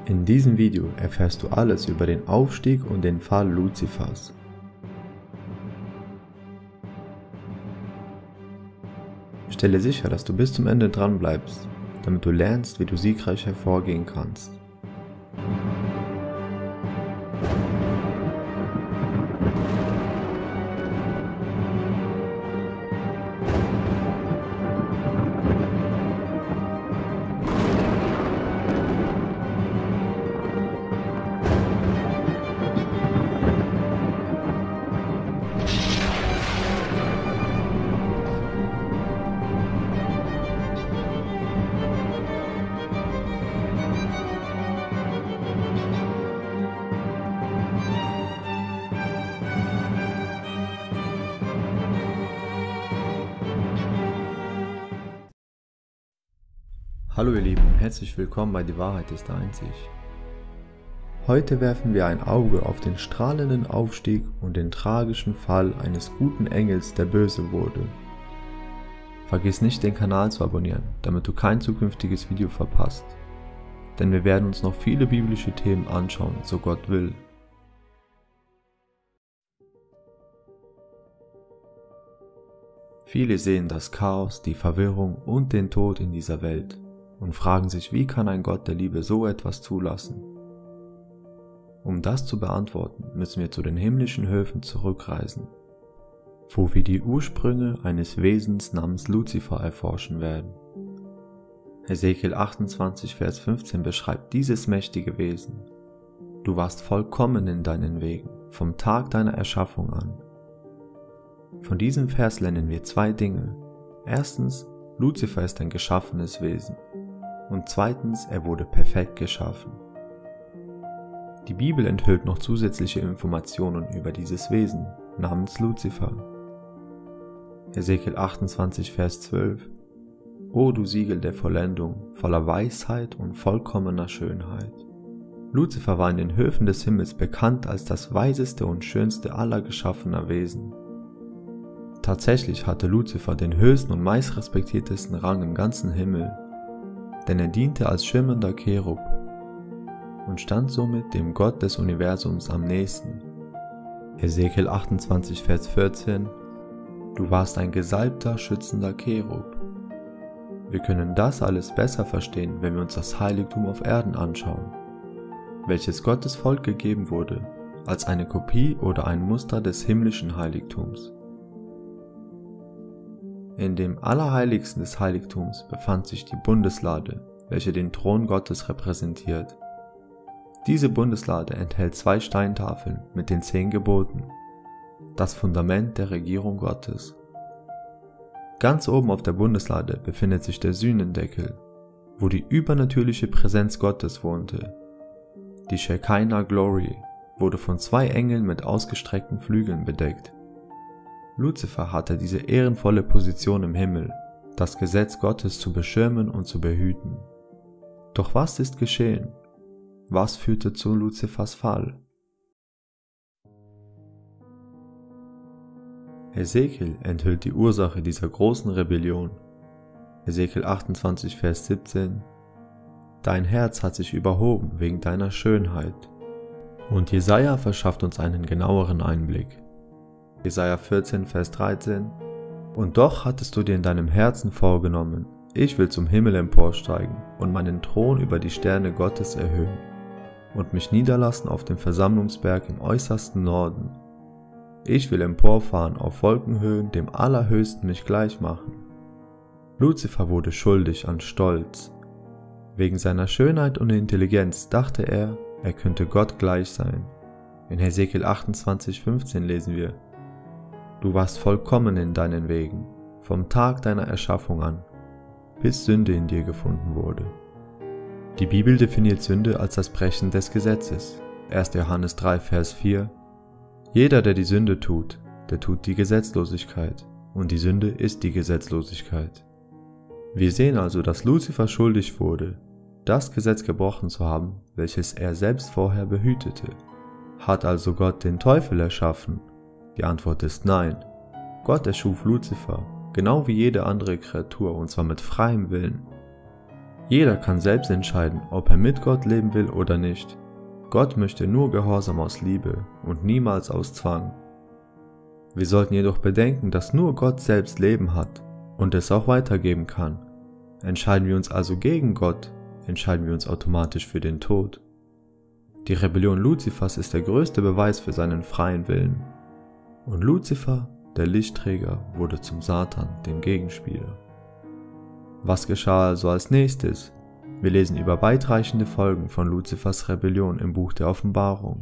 In diesem Video erfährst du alles über den Aufstieg und den Fall Luzifers. Stelle sicher, dass du bis zum Ende dran bleibst, damit du lernst, wie du siegreich hervorgehen kannst. Hallo ihr Lieben und herzlich willkommen bei Die Wahrheit ist einzig. Heute werfen wir ein Auge auf den strahlenden Aufstieg und den tragischen Fall eines guten Engels, der böse wurde. Vergiss nicht, den Kanal zu abonnieren, damit du kein zukünftiges Video verpasst. Denn wir werden uns noch viele biblische Themen anschauen, so Gott will. Viele sehen das Chaos, die Verwirrung und den Tod in dieser Welt und fragen sich, wie kann ein Gott der Liebe so etwas zulassen? Um das zu beantworten, müssen wir zu den himmlischen Höfen zurückreisen, wo wir die Ursprünge eines Wesens namens Luzifer erforschen werden. Hesekiel 28, Vers 15 beschreibt dieses mächtige Wesen. Du warst vollkommen in deinen Wegen, vom Tag deiner Erschaffung an. Von diesem Vers lernen wir zwei Dinge. Erstens, Luzifer ist ein geschaffenes Wesen. Und zweitens, er wurde perfekt geschaffen. Die Bibel enthüllt noch zusätzliche Informationen über dieses Wesen namens Luzifer. Hesekiel 28, Vers 12: O du Siegel der Vollendung, voller Weisheit und vollkommener Schönheit. Luzifer war in den Höfen des Himmels bekannt als das weiseste und schönste aller geschaffener Wesen. Tatsächlich hatte Luzifer den höchsten und meistrespektiertesten Rang im ganzen Himmel, denn er diente als schwimmender Cherub und stand somit dem Gott des Universums am nächsten. Hesekiel 28, Vers 14: Du warst ein gesalbter, schützender Cherub. Wir können das alles besser verstehen, wenn wir uns das Heiligtum auf Erden anschauen, welches Gottes Volk gegeben wurde, als eine Kopie oder ein Muster des himmlischen Heiligtums. In dem Allerheiligsten des Heiligtums befand sich die Bundeslade, welche den Thron Gottes repräsentiert. Diese Bundeslade enthält 2 Steintafeln mit den 10 Geboten, das Fundament der Regierung Gottes. Ganz oben auf der Bundeslade befindet sich der Sühnendeckel, wo die übernatürliche Präsenz Gottes wohnte. Die Shekinah Glory wurde von 2 Engeln mit ausgestreckten Flügeln bedeckt. Luzifer hatte diese ehrenvolle Position im Himmel, das Gesetz Gottes zu beschirmen und zu behüten. Doch was ist geschehen? Was führte zu Luzifers Fall? Hesekiel enthüllt die Ursache dieser großen Rebellion. Hesekiel 28, Vers 17: Dein Herz hat sich überhoben wegen deiner Schönheit. Und Jesaja verschafft uns einen genaueren Einblick. Jesaja 14, Vers 13: Und doch hattest du dir in deinem Herzen vorgenommen, ich will zum Himmel emporsteigen und meinen Thron über die Sterne Gottes erhöhen und mich niederlassen auf dem Versammlungsberg im äußersten Norden. Ich will emporfahren auf Wolkenhöhen, dem Allerhöchsten mich gleich machen. Luzifer wurde schuldig an Stolz. Wegen seiner Schönheit und Intelligenz dachte er könnte Gott gleich sein. In Hesekiel 28, 15 lesen wir: Du warst vollkommen in deinen Wegen, vom Tag deiner Erschaffung an, bis Sünde in dir gefunden wurde. Die Bibel definiert Sünde als das Brechen des Gesetzes. 1. Johannes 3, Vers 4: Jeder, der die Sünde tut, der tut die Gesetzlosigkeit, und die Sünde ist die Gesetzlosigkeit. Wir sehen also, dass Luzifer schuldig wurde, das Gesetz gebrochen zu haben, welches er selbst vorher behütete. Hat also Gott den Teufel erschaffen? Die Antwort ist nein. Gott erschuf Luzifer, genau wie jede andere Kreatur, und zwar mit freiem Willen. Jeder kann selbst entscheiden, ob er mit Gott leben will oder nicht. Gott möchte nur Gehorsam aus Liebe und niemals aus Zwang. Wir sollten jedoch bedenken, dass nur Gott selbst Leben hat und es auch weitergeben kann. Entscheiden wir uns also gegen Gott, entscheiden wir uns automatisch für den Tod. Die Rebellion Luzifers ist der größte Beweis für seinen freien Willen. Und Luzifer, der Lichtträger, wurde zum Satan, dem Gegenspieler. Was geschah also als nächstes? Wir lesen über weitreichende Folgen von Luzifers Rebellion im Buch der Offenbarung.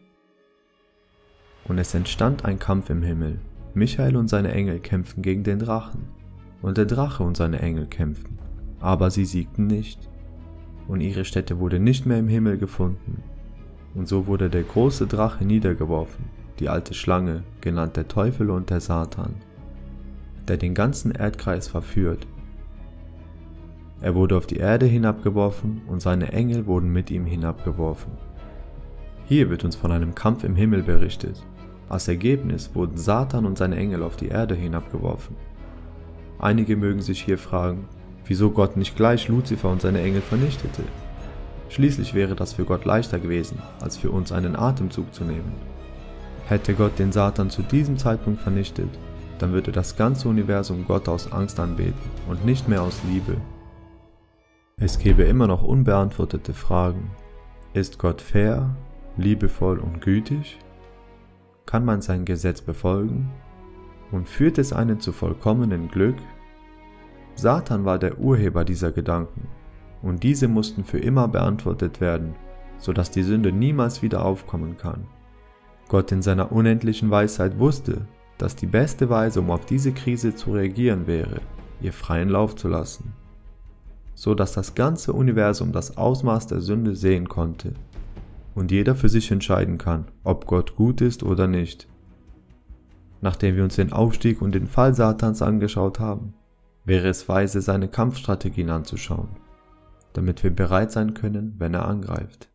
Und es entstand ein Kampf im Himmel. Michael und seine Engel kämpften gegen den Drachen. Und der Drache und seine Engel kämpften. Aber sie siegten nicht. Und ihre Stätte wurde nicht mehr im Himmel gefunden. Und so wurde der große Drache niedergeworfen, die alte Schlange, genannt der Teufel und der Satan, der den ganzen Erdkreis verführt. Er wurde auf die Erde hinabgeworfen und seine Engel wurden mit ihm hinabgeworfen. Hier wird uns von einem Kampf im Himmel berichtet. Als Ergebnis wurden Satan und seine Engel auf die Erde hinabgeworfen. Einige mögen sich hier fragen, wieso Gott nicht gleich Luzifer und seine Engel vernichtete. Schließlich wäre das für Gott leichter gewesen, als für uns einen Atemzug zu nehmen. Hätte Gott den Satan zu diesem Zeitpunkt vernichtet, dann würde das ganze Universum Gott aus Angst anbeten und nicht mehr aus Liebe. Es gäbe immer noch unbeantwortete Fragen. Ist Gott fair, liebevoll und gütig? Kann man sein Gesetz befolgen? Und führt es einen zu vollkommenen Glück? Satan war der Urheber dieser Gedanken, und diese mussten für immer beantwortet werden, sodass die Sünde niemals wieder aufkommen kann. Gott in seiner unendlichen Weisheit wusste, dass die beste Weise, um auf diese Krise zu reagieren wäre, ihr freien Lauf zu lassen, so dass das ganze Universum das Ausmaß der Sünde sehen konnte und jeder für sich entscheiden kann, ob Gott gut ist oder nicht. Nachdem wir uns den Aufstieg und den Fall Satans angeschaut haben, wäre es weise, seine Kampfstrategien anzuschauen, damit wir bereit sein können, wenn er angreift.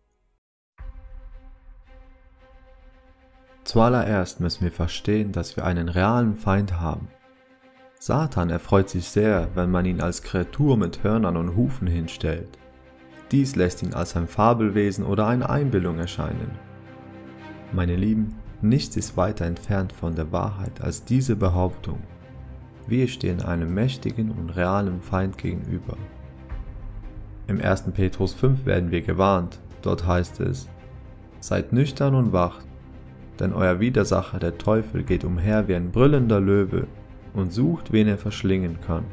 Zuallererst müssen wir verstehen, dass wir einen realen Feind haben. Satan erfreut sich sehr, wenn man ihn als Kreatur mit Hörnern und Hufen hinstellt. Dies lässt ihn als ein Fabelwesen oder eine Einbildung erscheinen. Meine Lieben, nichts ist weiter entfernt von der Wahrheit als diese Behauptung. Wir stehen einem mächtigen und realen Feind gegenüber. Im 1. Petrus 5 werden wir gewarnt, dort heißt es: Seid nüchtern und wacht, denn euer Widersacher, der Teufel, geht umher wie ein brüllender Löwe und sucht, wen er verschlingen kann.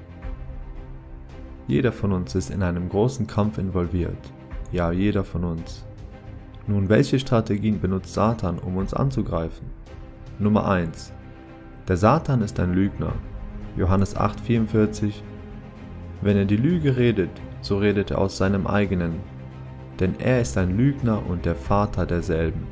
Jeder von uns ist in einem großen Kampf involviert, ja, jeder von uns. Nun, welche Strategien benutzt Satan, um uns anzugreifen? Nummer 1. Der Satan ist ein Lügner. Johannes 8,44: Wenn er die Lüge redet, so redet er aus seinem eigenen, denn er ist ein Lügner und der Vater derselben.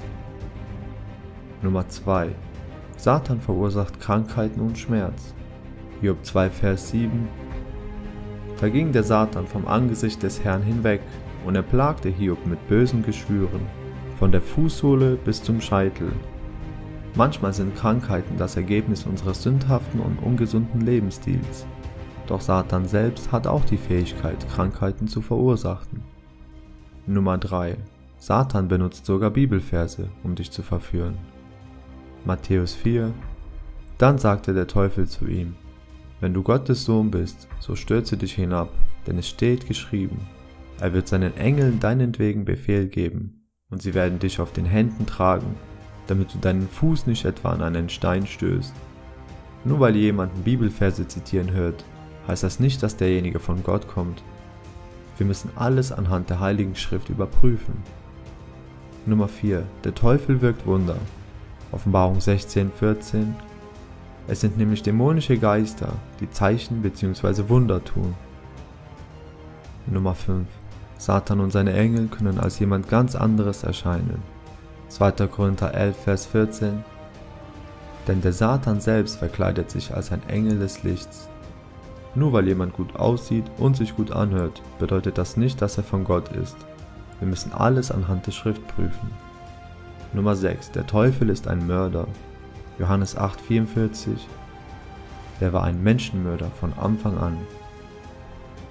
Nummer 2. Satan verursacht Krankheiten und Schmerz. Hiob 2, Vers 7: Da ging der Satan vom Angesicht des Herrn hinweg, und er plagte Hiob mit bösen Geschwüren, von der Fußsohle bis zum Scheitel. Manchmal sind Krankheiten das Ergebnis unseres sündhaften und ungesunden Lebensstils. Doch Satan selbst hat auch die Fähigkeit, Krankheiten zu verursachen. Nummer 3. Satan benutzt sogar Bibelverse, um dich zu verführen. Matthäus 4: Dann sagte der Teufel zu ihm: Wenn du Gottes Sohn bist, so stürze dich hinab, denn es steht geschrieben: Er wird seinen Engeln deinetwegen Befehl geben, und sie werden dich auf den Händen tragen, damit du deinen Fuß nicht etwa an einen Stein stößt. Nur weil jemand Bibelverse zitieren hört, heißt das nicht, dass derjenige von Gott kommt. Wir müssen alles anhand der Heiligen Schrift überprüfen. Nummer 4. Der Teufel wirkt Wunder. Offenbarung 16,14: Es sind nämlich dämonische Geister, die Zeichen bzw. Wunder tun. Nummer 5. Satan und seine Engel können als jemand ganz anderes erscheinen. 2. Korinther 11, Vers 14: Denn der Satan selbst verkleidet sich als ein Engel des Lichts. Nur weil jemand gut aussieht und sich gut anhört, bedeutet das nicht, dass er von Gott ist. Wir müssen alles anhand der Schrift prüfen. Nummer 6. Der Teufel ist ein Mörder. Johannes 8, 44: Der war ein Menschenmörder von Anfang an.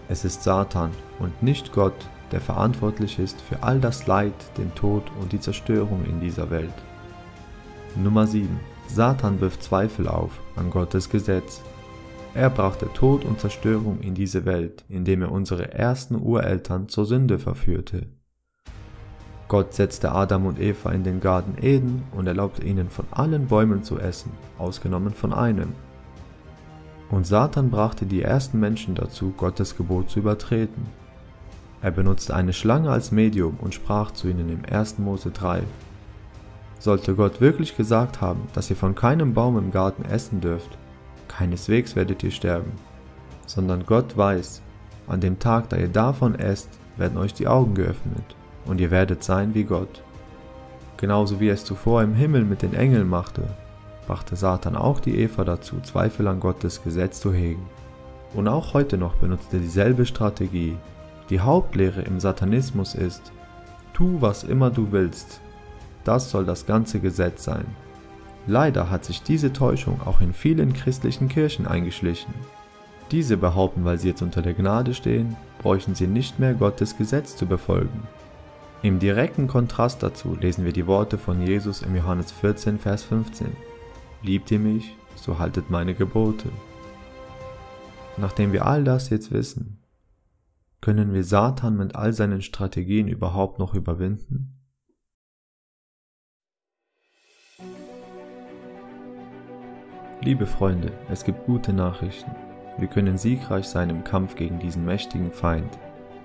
Es ist Satan und nicht Gott, der verantwortlich ist für all das Leid, den Tod und die Zerstörung in dieser Welt. Nummer 7. Satan wirft Zweifel auf an Gottes Gesetz. Er brachte Tod und Zerstörung in diese Welt, indem er unsere ersten Ureltern zur Sünde verführte. Gott setzte Adam und Eva in den Garten Eden und erlaubte ihnen von allen Bäumen zu essen, ausgenommen von einem. Und Satan brachte die ersten Menschen dazu, Gottes Gebot zu übertreten. Er benutzte eine Schlange als Medium und sprach zu ihnen im 1. Mose 3. Sollte Gott wirklich gesagt haben, dass ihr von keinem Baum im Garten essen dürft, keineswegs werdet ihr sterben, sondern Gott weiß, an dem Tag, da ihr davon esst, werden euch die Augen geöffnet und ihr werdet sein wie Gott. Genauso wie er es zuvor im Himmel mit den Engeln machte, brachte Satan auch die Eva dazu, Zweifel an Gottes Gesetz zu hegen. Und auch heute noch benutzt er dieselbe Strategie. Die Hauptlehre im Satanismus ist: tu, was immer du willst. Das soll das ganze Gesetz sein. Leider hat sich diese Täuschung auch in vielen christlichen Kirchen eingeschlichen. Diese behaupten, weil sie jetzt unter der Gnade stehen, bräuchten sie nicht mehr Gottes Gesetz zu befolgen. Im direkten Kontrast dazu lesen wir die Worte von Jesus im Johannes 14, Vers 15. Liebt ihr mich, so haltet meine Gebote. Nachdem wir all das jetzt wissen, können wir Satan mit all seinen Strategien überhaupt noch überwinden? Liebe Freunde, es gibt gute Nachrichten. Wir können siegreich sein im Kampf gegen diesen mächtigen Feind.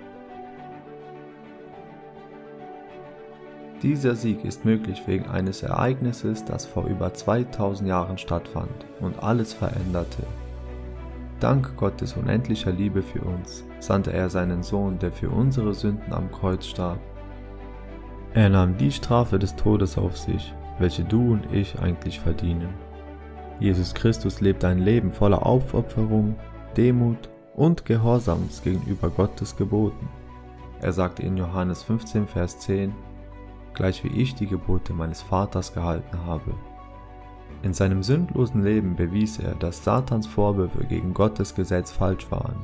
Dieser Sieg ist möglich wegen eines Ereignisses, das vor über 2000 Jahren stattfand und alles veränderte. Dank Gottes unendlicher Liebe für uns sandte er seinen Sohn, der für unsere Sünden am Kreuz starb. Er nahm die Strafe des Todes auf sich, welche du und ich eigentlich verdienen. Jesus Christus lebt ein Leben voller Aufopferung, Demut und Gehorsams gegenüber Gottes Geboten. Er sagte in Johannes 15, Vers 10, gleich wie ich die Gebote meines Vaters gehalten habe. In seinem sündlosen Leben bewies er, dass Satans Vorwürfe gegen Gottes Gesetz falsch waren.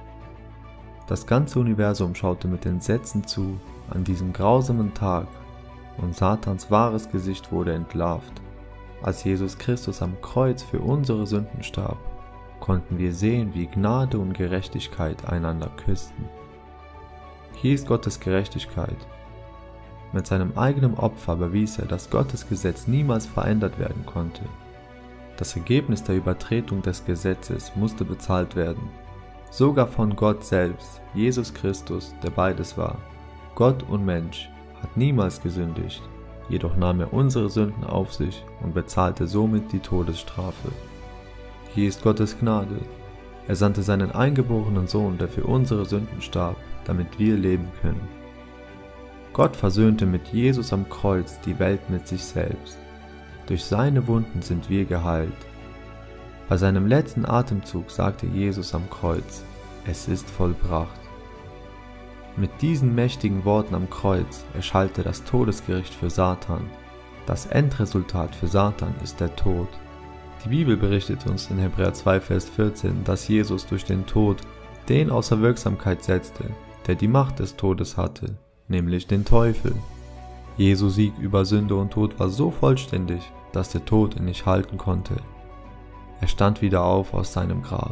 Das ganze Universum schaute mit Entsetzen zu an diesem grausamen Tag und Satans wahres Gesicht wurde entlarvt. Als Jesus Christus am Kreuz für unsere Sünden starb, konnten wir sehen, wie Gnade und Gerechtigkeit einander küssten. Hier ist Gottes Gerechtigkeit. Mit seinem eigenen Opfer bewies er, dass Gottes Gesetz niemals verändert werden konnte. Das Ergebnis der Übertretung des Gesetzes musste bezahlt werden. Sogar von Gott selbst, Jesus Christus, der beides war, Gott und Mensch, hat niemals gesündigt. Jedoch nahm er unsere Sünden auf sich und bezahlte somit die Todesstrafe. Hier ist Gottes Gnade. Er sandte seinen eingeborenen Sohn, der für unsere Sünden starb, damit wir leben können. Gott versöhnte mit Jesus am Kreuz die Welt mit sich selbst. Durch seine Wunden sind wir geheilt. Bei seinem letzten Atemzug sagte Jesus am Kreuz: Es ist vollbracht. Mit diesen mächtigen Worten am Kreuz erschallte das Todesgericht für Satan. Das Endresultat für Satan ist der Tod. Die Bibel berichtet uns in Hebräer 2, Vers 14, dass Jesus durch den Tod den außer Wirksamkeit setzte, der die Macht des Todes hatte, nämlich den Teufel. Jesu Sieg über Sünde und Tod war so vollständig, dass der Tod ihn nicht halten konnte. Er stand wieder auf aus seinem Grab.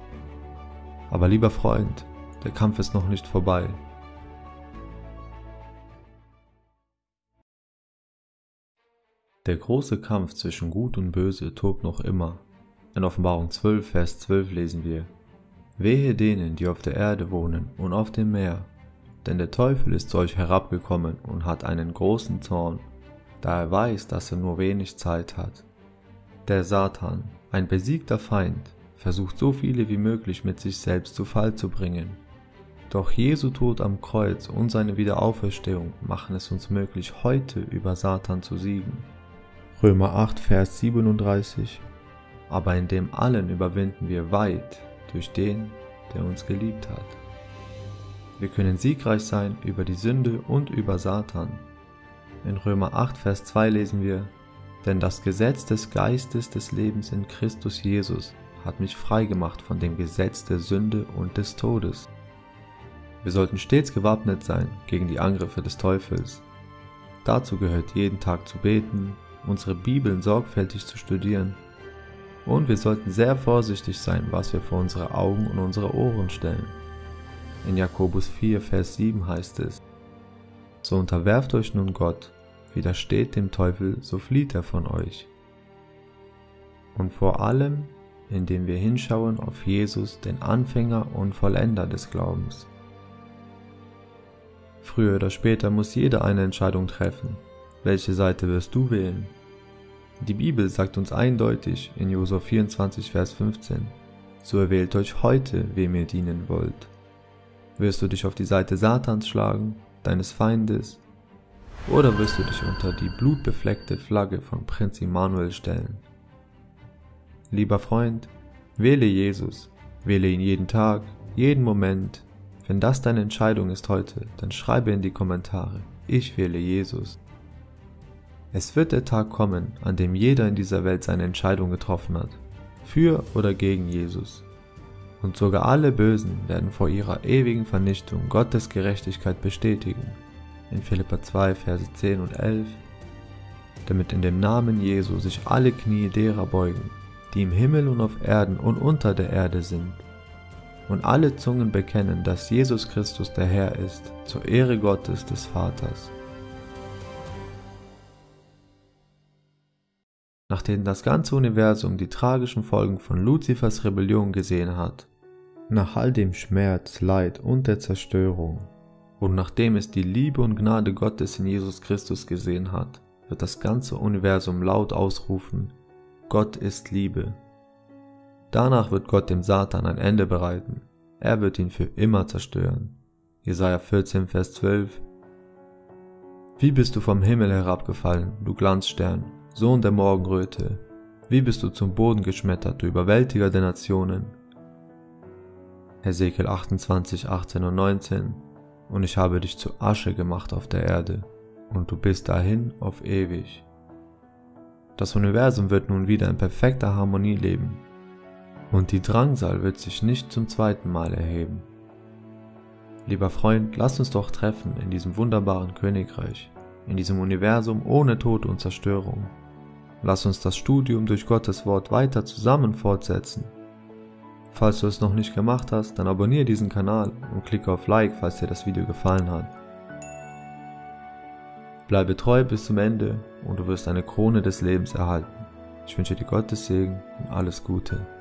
Aber lieber Freund, der Kampf ist noch nicht vorbei. Der große Kampf zwischen Gut und Böse tobt noch immer. In Offenbarung 12, Vers 12 lesen wir: Wehe denen, die auf der Erde wohnen und auf dem Meer, denn der Teufel ist zu euch herabgekommen und hat einen großen Zorn, da er weiß, dass er nur wenig Zeit hat. Der Satan, ein besiegter Feind, versucht so viele wie möglich mit sich selbst zu Fall zu bringen. Doch Jesu Tod am Kreuz und seine Wiederauferstehung machen es uns möglich, heute über Satan zu siegen. Römer 8, Vers 37: Aber in dem allen überwinden wir weit durch den, der uns geliebt hat. Wir können siegreich sein über die Sünde und über Satan. In Römer 8, Vers 2 lesen wir: Denn das Gesetz des Geistes des Lebens in Christus Jesus hat mich freigemacht von dem Gesetz der Sünde und des Todes. Wir sollten stets gewappnet sein gegen die Angriffe des Teufels. Dazu gehört jeden Tag zu beten, unsere Bibeln sorgfältig zu studieren und wir sollten sehr vorsichtig sein, was wir vor unsere Augen und unsere Ohren stellen. In Jakobus 4, Vers 7 heißt es: So unterwerft euch nun Gott, widersteht dem Teufel, so flieht er von euch. Und vor allem, indem wir hinschauen auf Jesus, den Anfänger und Vollender des Glaubens. Früher oder später muss jeder eine Entscheidung treffen. Welche Seite wirst du wählen? Die Bibel sagt uns eindeutig in Josua 24, Vers 15: So erwählt euch heute, wem ihr dienen wollt. Wirst du dich auf die Seite Satans schlagen, deines Feindes, oder wirst du dich unter die blutbefleckte Flagge von Prinz Immanuel stellen? Lieber Freund, wähle Jesus, wähle ihn jeden Tag, jeden Moment. Wenn das deine Entscheidung ist heute, dann schreibe in die Kommentare: Ich wähle Jesus. Es wird der Tag kommen, an dem jeder in dieser Welt seine Entscheidung getroffen hat, für oder gegen Jesus. Und sogar alle Bösen werden vor ihrer ewigen Vernichtung Gottes Gerechtigkeit bestätigen. In Philipper 2, Verse 10 und 11, damit in dem Namen Jesu sich alle Knie derer beugen, die im Himmel und auf Erden und unter der Erde sind, und alle Zungen bekennen, dass Jesus Christus der Herr ist, zur Ehre Gottes des Vaters. Nachdem das ganze Universum die tragischen Folgen von Luzifers Rebellion gesehen hat, nach all dem Schmerz, Leid und der Zerstörung, und nachdem es die Liebe und Gnade Gottes in Jesus Christus gesehen hat, wird das ganze Universum laut ausrufen: Gott ist Liebe. Danach wird Gott dem Satan ein Ende bereiten. Er wird ihn für immer zerstören. Jesaja 14, Vers 12. Wie bist du vom Himmel herabgefallen, du Glanzstern, Sohn der Morgenröte? Wie bist du zum Boden geschmettert, du Überwältiger der Nationen? Hesekiel 28, 18 und 19. Und ich habe dich zu Asche gemacht auf der Erde, und du bist dahin auf ewig. Das Universum wird nun wieder in perfekter Harmonie leben, und die Drangsal wird sich nicht zum zweiten Mal erheben. Lieber Freund, lass uns doch treffen in diesem wunderbaren Königreich, in diesem Universum ohne Tod und Zerstörung. Lass uns das Studium durch Gottes Wort weiter zusammen fortsetzen. Falls du es noch nicht gemacht hast, dann abonniere diesen Kanal und klicke auf Like, falls dir das Video gefallen hat. Bleibe treu bis zum Ende und du wirst eine Krone des Lebens erhalten. Ich wünsche dir Gottes Segen und alles Gute.